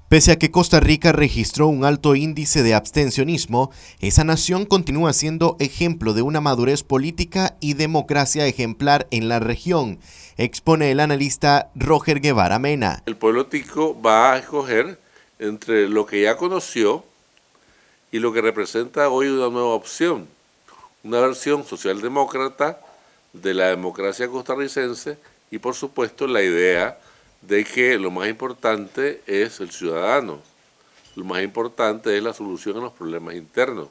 Pese a que Costa Rica registró un alto índice de abstencionismo, esa nación continúa siendo ejemplo de una madurez política y democracia ejemplar en la región, expone el analista Roger Guevara Mena. El pueblo tico va a escoger entre lo que ya conoció y lo que representa hoy una nueva opción, una versión socialdemócrata de la democracia costarricense y por supuesto la idea de que lo más importante es el ciudadano, lo más importante es la solución a los problemas internos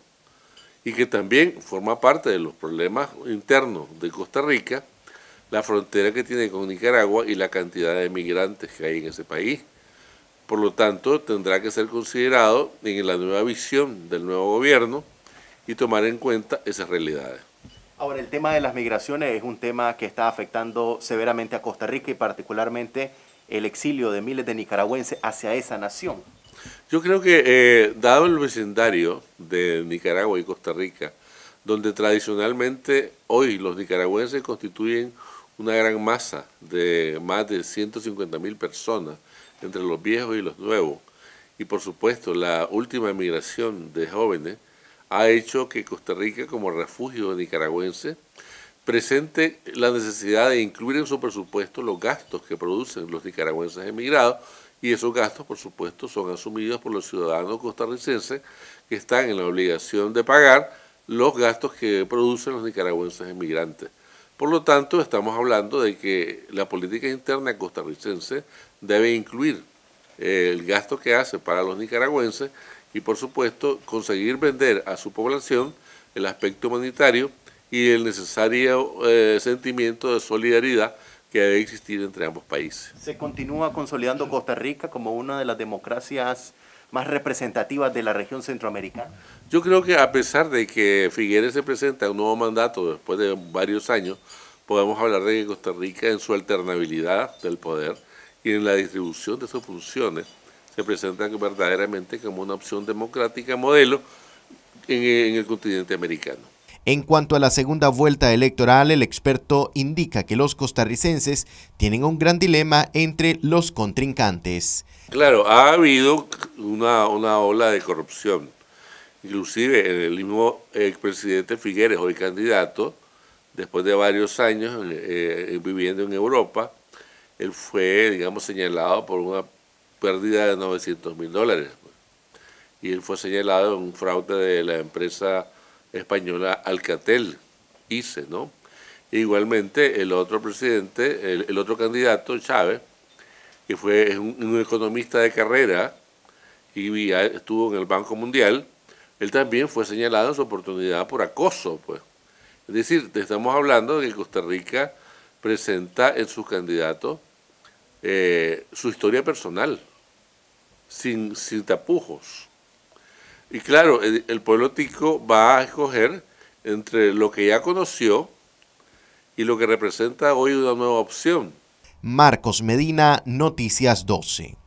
y que también forma parte de los problemas internos de Costa Rica, la frontera que tiene con Nicaragua y la cantidad de migrantes que hay en ese país. Por lo tanto, tendrá que ser considerado en la nueva visión del nuevo gobierno y tomar en cuenta esas realidades. Ahora, el tema de las migraciones es un tema que está afectando severamente a Costa Rica y particularmente el exilio de miles de nicaragüenses hacia esa nación. Yo creo que, dado el vecindario de Nicaragua y Costa Rica, donde tradicionalmente hoy los nicaragüenses constituyen una gran masa de más de 150.000 personas, entre los viejos y los nuevos, y por supuesto la última migración de jóvenes, ha hecho que Costa Rica como refugio nicaragüense presente la necesidad de incluir en su presupuesto los gastos que producen los nicaragüenses emigrados y esos gastos por supuesto son asumidos por los ciudadanos costarricenses que están en la obligación de pagar los gastos que producen los nicaragüenses emigrantes. Por lo tanto, estamos hablando de que la política interna costarricense debe incluir el gasto que hace para los nicaragüenses y por supuesto conseguir vender a su población el aspecto humanitario y el necesario sentimiento de solidaridad que debe existir entre ambos países. ¿Se continúa consolidando Costa Rica como una de las democracias más representativas de la región centroamericana? Yo creo que a pesar de que Figueres se presenta un nuevo mandato después de varios años, podemos hablar de que Costa Rica en su alternabilidad del poder y en la distribución de sus funciones se presenta verdaderamente como una opción democrática modelo en el continente americano. En cuanto a la segunda vuelta electoral, el experto indica que los costarricenses tienen un gran dilema entre los contrincantes. Claro, ha habido una ola de corrupción. Inclusive el mismo expresidente Figueres, hoy candidato, después de varios años viviendo en Europa, él fue, digamos, señalado por una pérdida de $900.000. Y él fue señalado en un fraude de la empresa española Alcatel, ICE, ¿no? E igualmente el otro presidente, el otro candidato, Chávez, que fue un economista de carrera y estuvo en el Banco Mundial, él también fue señalado en su oportunidad por acoso, pues. Es decir, estamos hablando de que Costa Rica presenta en sus candidatos su historia personal, sin tapujos. Y claro, el pueblo tico va a escoger entre lo que ya conoció y lo que representa hoy una nueva opción. Marcos Medina, Noticias 12.